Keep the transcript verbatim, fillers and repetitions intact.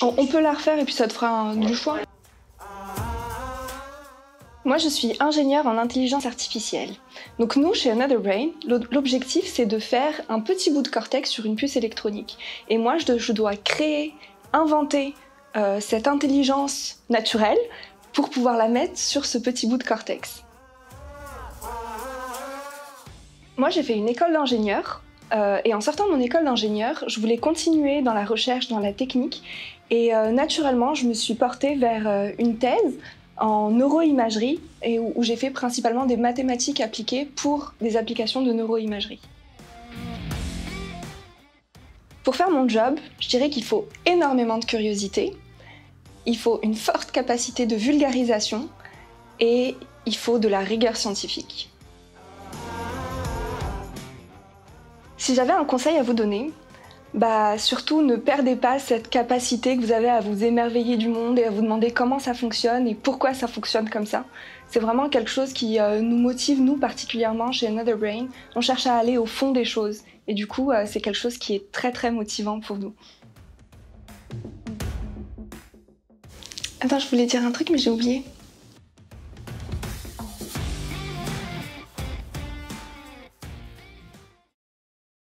On, on peut la refaire et puis ça te fera un, du choix. Moi, je suis ingénieure en intelligence artificielle. Donc nous, chez Another Brain, l'objectif, c'est de faire un petit bout de cortex sur une puce électronique. Et moi, je, je dois créer, inventer euh, cette intelligence naturelle pour pouvoir la mettre sur ce petit bout de cortex. Moi, j'ai fait une école d'ingénieur. Euh, et en sortant de mon école d'ingénieur, je voulais continuer dans la recherche, dans la technique. Et euh, naturellement, je me suis portée vers euh, une thèse en neuroimagerie, et où, où j'ai fait principalement des mathématiques appliquées pour des applications de neuroimagerie. Pour faire mon job, je dirais qu'il faut énormément de curiosité, il faut une forte capacité de vulgarisation et il faut de la rigueur scientifique. Si j'avais un conseil à vous donner, bah surtout ne perdez pas cette capacité que vous avez à vous émerveiller du monde et à vous demander comment ça fonctionne et pourquoi ça fonctionne comme ça. C'est vraiment quelque chose qui euh, nous motive, nous particulièrement chez Another Brain. On cherche à aller au fond des choses et du coup euh, c'est quelque chose qui est très très motivant pour nous. Attends, je voulais dire un truc mais j'ai oublié.